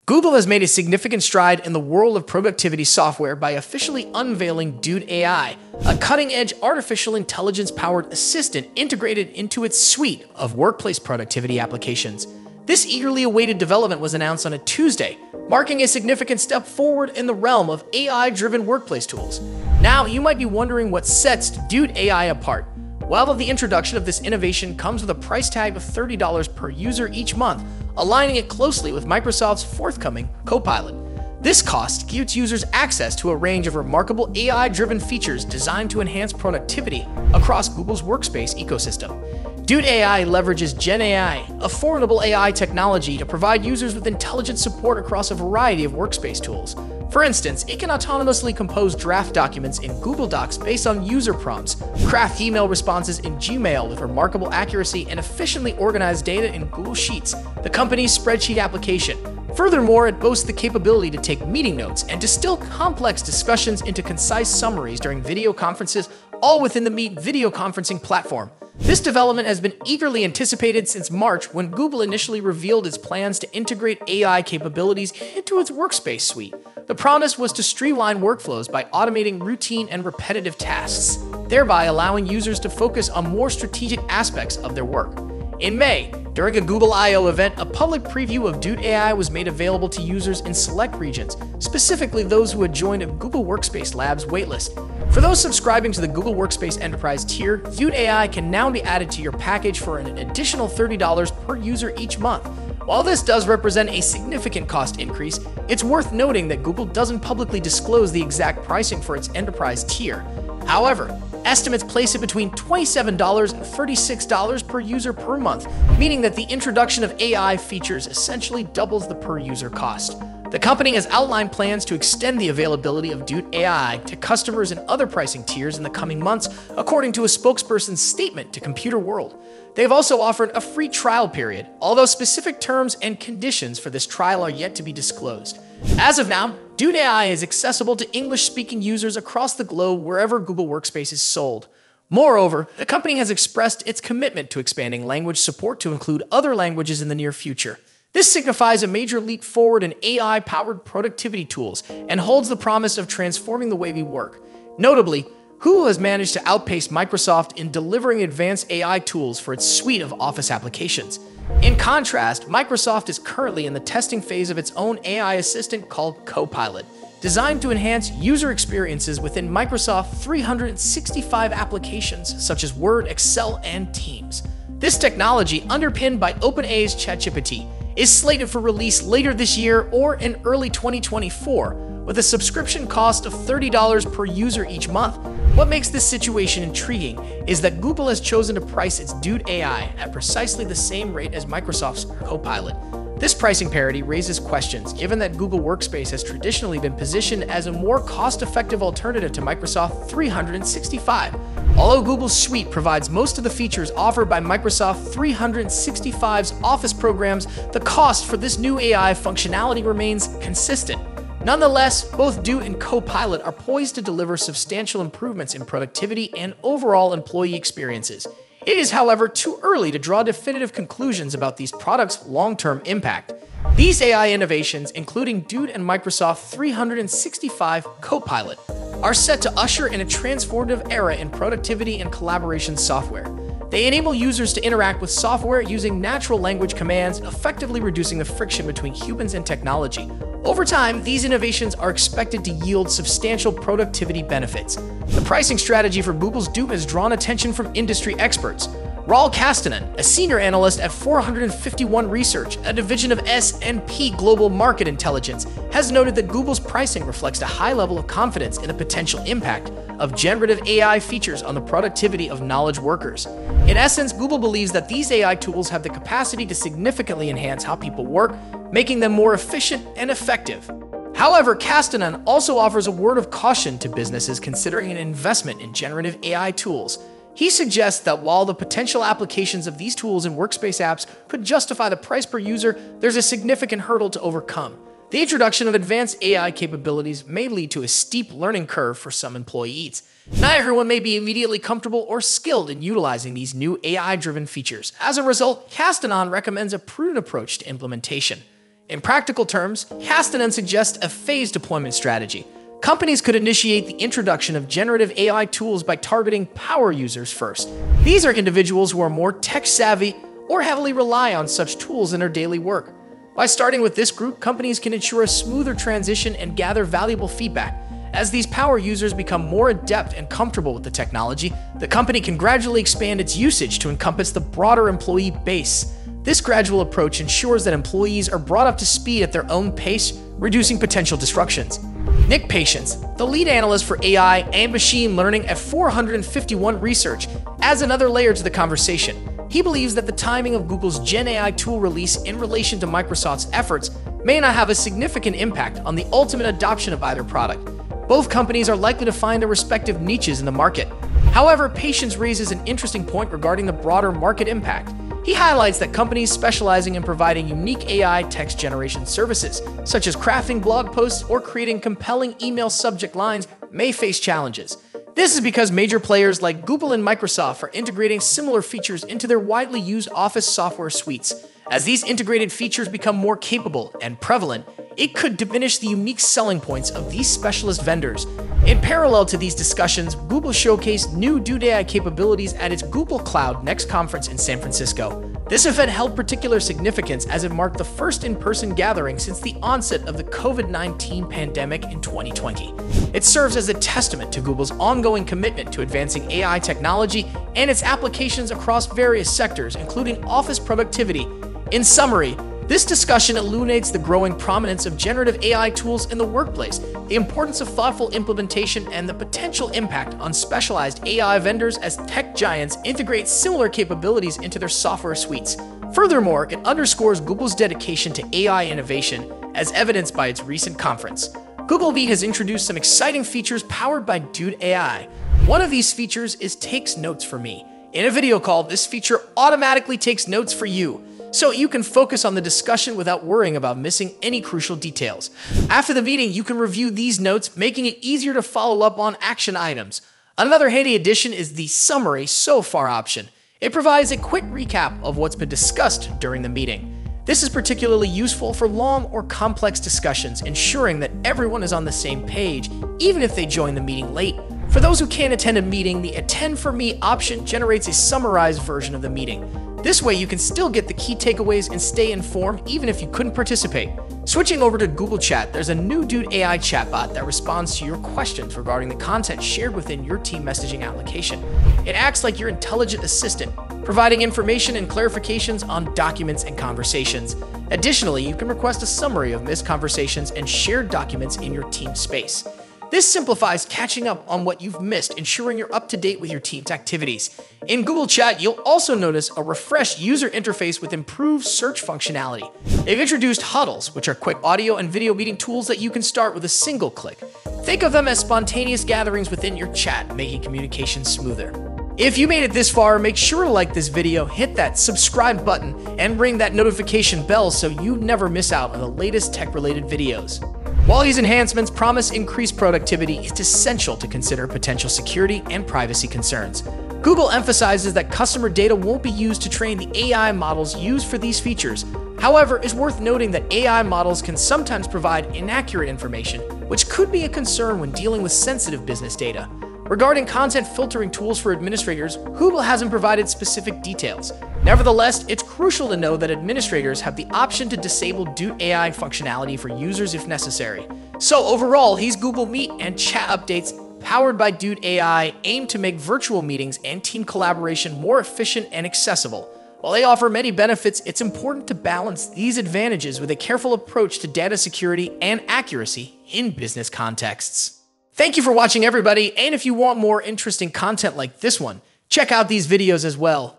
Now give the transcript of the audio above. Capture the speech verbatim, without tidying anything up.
Google has made a significant stride in the world of productivity software by officially unveiling Duet A I, a cutting-edge artificial intelligence-powered assistant integrated into its suite of workplace productivity applications. This eagerly awaited development was announced on a Tuesday, marking a significant step forward in the realm of A I-driven workplace tools. Now, you might be wondering what sets Duet A I apart. Well, the introduction of this innovation comes with a price tag of thirty dollars per user each month, aligning it closely with Microsoft's forthcoming Copilot. This cost gives users access to a range of remarkable A I-driven features designed to enhance productivity across Google's Workspace ecosystem. Duet A I leverages Gen A I, a formidable A I technology, to provide users with intelligent support across a variety of workspace tools. For instance, it can autonomously compose draft documents in Google Docs based on user prompts, craft email responses in Gmail with remarkable accuracy, and efficiently organize data in Google Sheets, the company's spreadsheet application. Furthermore, it boasts the capability to take meeting notes and distill complex discussions into concise summaries during video conferences, all within the Meet video conferencing platform. This development has been eagerly anticipated since March, when Google initially revealed its plans to integrate A I capabilities into its Workspace suite. The promise was to streamline workflows by automating routine and repetitive tasks, thereby allowing users to focus on more strategic aspects of their work. In May, during a Google I O event, a public preview of Duet A I was made available to users in select regions, specifically those who had joined a Google Workspace Labs waitlist. For those subscribing to the Google Workspace Enterprise tier, Duet A I can now be added to your package for an additional thirty dollars per user each month. While this does represent a significant cost increase, it's worth noting that Google doesn't publicly disclose the exact pricing for its Enterprise tier. However, estimates place it between twenty-seven dollars and thirty-six dollars per user per month, meaning that the introduction of A I features essentially doubles the per user cost. The company has outlined plans to extend the availability of Duet A I to customers in other pricing tiers in the coming months, according to a spokesperson's statement to Computer World. They've also offered a free trial period, although specific terms and conditions for this trial are yet to be disclosed. As of now, Duet A I is accessible to English-speaking users across the globe wherever Google Workspace is sold. Moreover, the company has expressed its commitment to expanding language support to include other languages in the near future. This signifies a major leap forward in A I-powered productivity tools and holds the promise of transforming the way we work. Notably, Google has managed to outpace Microsoft in delivering advanced A I tools for its suite of Office applications. In contrast, Microsoft is currently in the testing phase of its own A I assistant called Copilot, designed to enhance user experiences within Microsoft three hundred sixty-five applications such as Word, Excel, and Teams. This technology, underpinned by OpenAI's ChatGPT, is slated for release later this year or in early twenty twenty-four, with a subscription cost of thirty dollars per user each month. What makes this situation intriguing is that Google has chosen to price its Duet A I at precisely the same rate as Microsoft's Copilot. This pricing parity raises questions, given that Google Workspace has traditionally been positioned as a more cost-effective alternative to Microsoft three hundred sixty-five. Although Google's suite provides most of the features offered by Microsoft three hundred sixty-five's Office programs, the cost for this new A I functionality remains consistent. Nonetheless, both Duet and Copilot are poised to deliver substantial improvements in productivity and overall employee experiences. It is, however, too early to draw definitive conclusions about these products' long-term impact. These A I innovations, including Duet and Microsoft three hundred sixty-five Copilot, are set to usher in a transformative era in productivity and collaboration software. They enable users to interact with software using natural language commands, effectively reducing the friction between humans and technology. Over time, these innovations are expected to yield substantial productivity benefits. The pricing strategy for Google's Duet has drawn attention from industry experts. Raul Castanen, a senior analyst at four hundred fifty-one Research, a division of S and P Global Market Intelligence, has noted that Google's pricing reflects a high level of confidence in the potential impact of generative A I features on the productivity of knowledge workers. In essence, Google believes that these A I tools have the capacity to significantly enhance how people work, making them more efficient and effective. However, Castanen also offers a word of caution to businesses considering an investment in generative A I tools. He suggests that while the potential applications of these tools in Workspace apps could justify the price per user, there's a significant hurdle to overcome. The introduction of advanced A I capabilities may lead to a steep learning curve for some employees. Not everyone may be immediately comfortable or skilled in utilizing these new A I-driven features. As a result, Castanen recommends a prudent approach to implementation. In practical terms, Hastanen suggests a phased deployment strategy. Companies could initiate the introduction of generative A I tools by targeting power users first. These are individuals who are more tech-savvy or heavily rely on such tools in their daily work. By starting with this group, companies can ensure a smoother transition and gather valuable feedback. As these power users become more adept and comfortable with the technology, the company can gradually expand its usage to encompass the broader employee base. This gradual approach ensures that employees are brought up to speed at their own pace, reducing potential disruptions. Nick Patience, the lead analyst for A I and machine learning at four fifty-one Research, adds another layer to the conversation. He believes that the timing of Google's Gen A I tool release in relation to Microsoft's efforts may not have a significant impact on the ultimate adoption of either product. Both companies are likely to find their respective niches in the market. However, Patience raises an interesting point regarding the broader market impact. He highlights that companies specializing in providing unique A I text generation services, such as crafting blog posts or creating compelling email subject lines, may face challenges. This is because major players like Google and Microsoft are integrating similar features into their widely used Office software suites. As these integrated features become more capable and prevalent, it could diminish the unique selling points of these specialist vendors. In parallel to these discussions, Google showcased new Duet A I capabilities at its Google Cloud Next conference in San Francisco. This event held particular significance as it marked the first in-person gathering since the onset of the COVID nineteen pandemic in twenty twenty. It serves as a testament to Google's ongoing commitment to advancing A I technology and its applications across various sectors, including office productivity. In summary, this discussion illuminates the growing prominence of generative A I tools in the workplace, the importance of thoughtful implementation, and the potential impact on specialized A I vendors as tech giants integrate similar capabilities into their software suites. Furthermore, it underscores Google's dedication to A I innovation, as evidenced by its recent conference. Google V has introduced some exciting features powered by Duet A I. One of these features is Takes Notes for Me. In a video call, this feature automatically takes notes for you, so you can focus on the discussion without worrying about missing any crucial details. After the meeting, you can review these notes, making it easier to follow up on action items. Another handy addition is the Summary So Far option. It provides a quick recap of what's been discussed during the meeting. This is particularly useful for long or complex discussions, ensuring that everyone is on the same page, even if they join the meeting late. For those who can't attend a meeting, the Attend for Me option generates a summarized version of the meeting. This way, you can still get the key takeaways and stay informed even if you couldn't participate. Switching over to Google Chat, there's a new Duet A I chatbot that responds to your questions regarding the content shared within your team messaging application. It acts like your intelligent assistant, providing information and clarifications on documents and conversations. Additionally, you can request a summary of missed conversations and shared documents in your team space. This simplifies catching up on what you've missed, ensuring you're up to date with your team's activities. In Google Chat, you'll also notice a refreshed user interface with improved search functionality. They've introduced huddles, which are quick audio and video meeting tools that you can start with a single click. Think of them as spontaneous gatherings within your chat, making communication smoother. If you made it this far, make sure to like this video, hit that subscribe button, and ring that notification bell so you never miss out on the latest tech-related videos. While these enhancements promise increased productivity, it's essential to consider potential security and privacy concerns. Google emphasizes that customer data won't be used to train the A I models used for these features. However, it's worth noting that A I models can sometimes provide inaccurate information, which could be a concern when dealing with sensitive business data. Regarding content filtering tools for administrators, Google hasn't provided specific details. Nevertheless, it's crucial to know that administrators have the option to disable Duet A I functionality for users if necessary. So overall, these Google Meet and chat updates powered by Duet A I aim to make virtual meetings and team collaboration more efficient and accessible. While they offer many benefits, it's important to balance these advantages with a careful approach to data security and accuracy in business contexts. Thank you for watching, everybody, and if you want more interesting content like this one, check out these videos as well.